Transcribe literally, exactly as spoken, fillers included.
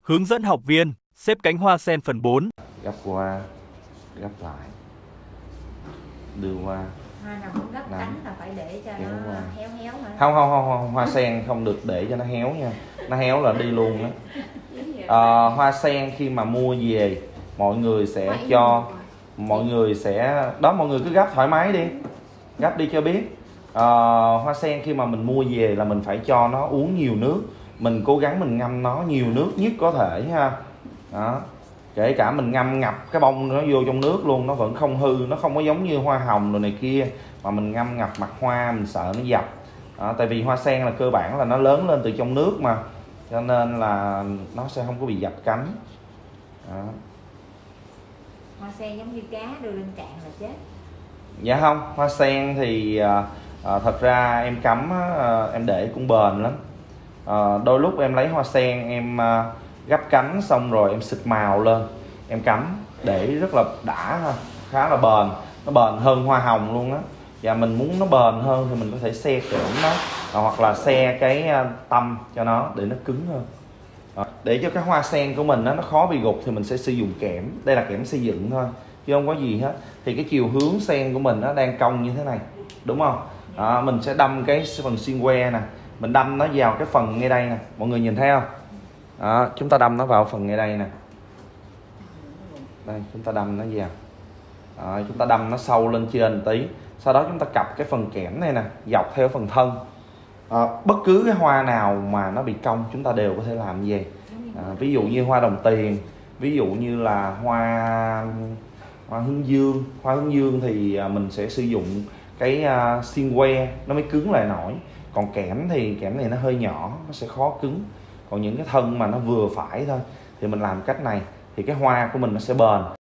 Hướng dẫn học viên xếp cánh hoa sen phần bốn. Gấp qua, gấp lại, đưa qua. Hoa nào cũng gấp Nằm. cánh là phải để cho Kéo nó qua. héo héo hả? Không không không không, hoa sen không được để cho nó héo nha. Nó héo là đi luôn đó. À, hoa sen khi mà mua về mọi người sẽ cho mọi người sẽ đó mọi người cứ gấp thoải mái đi, gấp đi cho biết. À, hoa sen khi mà mình mua về là mình phải cho nó uống nhiều nước, mình cố gắng mình ngâm nó nhiều nước nhất có thể ha. Đó, kể cả mình ngâm ngập cái bông nó vô trong nước luôn nó vẫn không hư, nó không có giống như hoa hồng rồi này kia mà mình ngâm ngập mặt hoa mình sợ nó dập. Đó, tại vì hoa sen là cơ bản là nó lớn lên từ trong nước mà, cho nên là nó sẽ không có bị dập cánh. Đó. Hoa sen giống như cá đưa lên cạn là chết. Dạ không, hoa sen thì à, à, thật ra em cắm à, em để cũng bền lắm. À, đôi lúc em lấy hoa sen em à, gấp cánh xong rồi em xịt màu lên em cắm để rất là đã ha, khá là bền, nó bền hơn hoa hồng luôn á. Và mình muốn nó bền hơn thì mình có thể xe kẽm nó à, hoặc là xe cái à, tăm cho nó để nó cứng hơn. À, để cho cái hoa sen của mình đó, nó khó bị gục thì mình sẽ sử dụng kẽm, đây là kẽm xây dựng thôi chứ không có gì hết. Thì cái chiều hướng sen của mình nó đang cong như thế này đúng không, à, mình sẽ đâm cái phần xiên que nè, mình đâm nó vào cái phần ngay đây nè, mọi người nhìn thấy không? Đó, chúng ta đâm nó vào phần ngay đây nè, đây chúng ta đâm nó vào. Đó, chúng ta đâm nó sâu lên trên tí, sau đó chúng ta cặp cái phần kẽm này nè dọc theo phần thân. À, bất cứ cái hoa nào mà nó bị cong chúng ta đều có thể làm gì. À, ví dụ như hoa đồng tiền, ví dụ như là hoa hoa hướng dương, hoa hướng dương thì mình sẽ sử dụng cái uh, xiên que nó mới cứng lại nổi. Còn kẽm thì kẽm này nó hơi nhỏ, nó sẽ khó cứng. Còn những cái thân mà nó vừa phải thôi thì mình làm cách này thì cái hoa của mình nó sẽ bền.